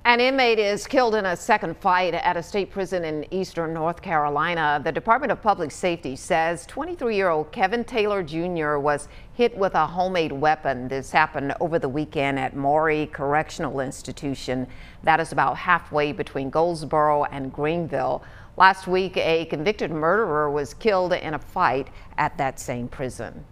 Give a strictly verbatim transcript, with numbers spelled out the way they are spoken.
An inmate is killed in a second fight at a state prison in eastern North Carolina. The Department of Public Safety says twenty-three-year-old Kevin Taylor Junior was hit with a homemade weapon. This happened over the weekend at Maury Correctional Institution. That is about halfway between Goldsboro and Greenville. Last week, a convicted murderer was killed in a fight at that same prison.